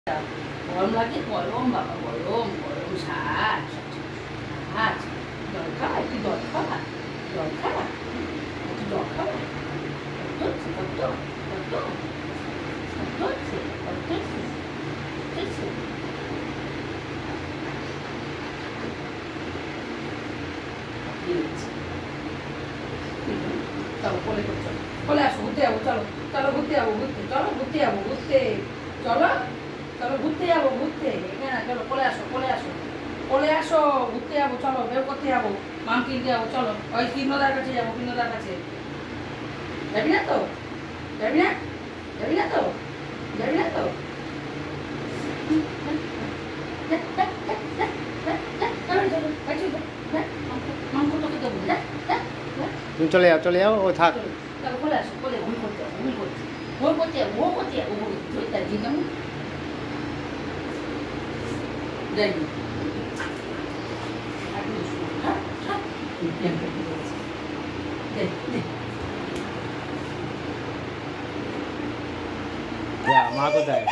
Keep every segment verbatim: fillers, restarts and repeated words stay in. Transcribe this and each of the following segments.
গরম লাগে, গরম বাবা, গরম গরম সাজ সাজ জল খাওয়া, একটু জল খাওয়া, জল খাওয়া, একটু জল খাওয়া। কত হচ্ছে, কত কত কত হচ্ছে, কত হচ্ছে, হচ্ছে। চলো কোলে করছো, কোলে আসো, ঘুরতে যাবো, চলো চলো ঘুরতে যাবো, ঘুরতে চলো, ঘুরতে যাবো, ঘুরতে চলো, চলো ঘুরতে যাবো, ঘুরতে এখানে চলো, কোলে আসো, কোলে আসো, কোলে আসো, ঘুরতে যাবো, চলো বের করতে যাবো, মাম কিনতে যাবো, চলো ওই কিন্নদার কাছে যাবো, কিন্নদার কাছে। যাবি না তো, যাবি না, যাবি না তো, যাবি না তো। তুমি চলে যাও, চলে যাও, ও থাক। চলো কোলে আসো, কোলে ভুল করতে হবে, ভুল করতে ভুল করতে ও করতে ও তুই তার জি কেমন যাই যা, মা কোথায়?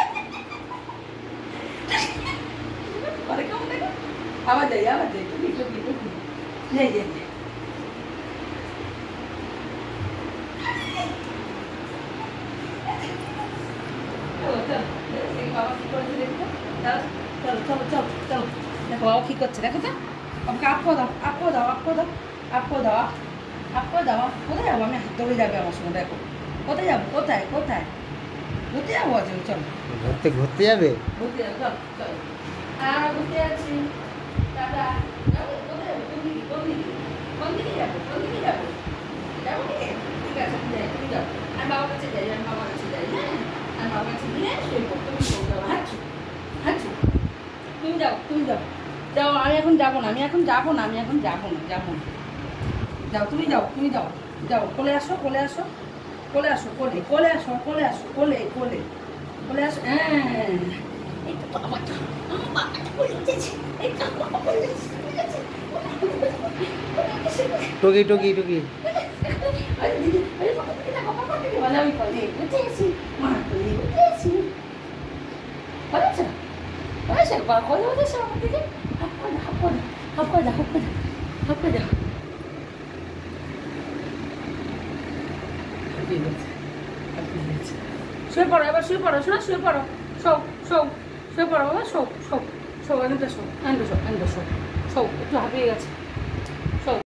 আবার যাই, আবার যাই, তুমি তুমি তুমি যাই যাই চলো চলো চলো চলো দেখো বাবা কি করছে, দেখো তো আমাকে আপকো দাও, আপকো দাও, আপকো দাও, আপকো দাও, আপকো দাও। কোথায় যাবো আমি? হাত ধরে যাবে আমার সঙ্গে, দেখো কোথায় যাবো, কোথায় কোথায় ঘুরতে যাবো? আজ চলো ঘুরতে ঘুরতে যাবে? ঘুরতে যাবো, চলো চলো আমরা ঘুরতে যাচ্ছি। দাদা যাবো, কোথায় যাবো, কোন দিকে, কোন দিকে, কোন দিকে যাবো, কোন দিকে যাবো, যাবো কি? ঠিক আছে তুমি যাই, তুমি যাও, আমি বাবার কাছে যাই, আমি বাবার কাছে যাই, হ্যাঁ আমি বাবার কাছে গিয়ে শুয়ে পড়ো, তুমি শুয়ে যাও, হাঁটছো হাঁটছো, তুমি যাও, তুমি যাও, যাও, আমি এখন যাবো না, আমি এখন যাবো না, আমি এখন যাবো না, যাবো না, যাও তুমি যাও, তুমি যাও, যাও কোলে আসো, কোলে আসো, কোলে আসো, কোলে কোলে আসো, কোলে আসো, কোলে কোলে কোলে আসো। হ্যাঁ এই তো আমার আমার বাবাটা কোলে উঠেছে, এই তো আমার বাবা কোলে উঠেছে, টুকি টুকি টুকি আরে দিদি, আরে বাবা থেকে দেখো, বাবা থেকে বলে আমি কোলে উঠেছি, মা কোলে উঠেছি, বলেছে বলেছে বাবা কোলে উঠেছে আমার দিকে, হাপ করে হাপ করে হাপ করে হাপ করে হাপ করে শুয়ে পড়ো, এবার শুয়ে পড়ো, শোনা শুয়ে পড়ো, শো শো শুয়ে পড়ো বাবা, শো শো শো এনটা শো এনটা শো এনটা শো শো একটু হাঁপিয়ে গেছে।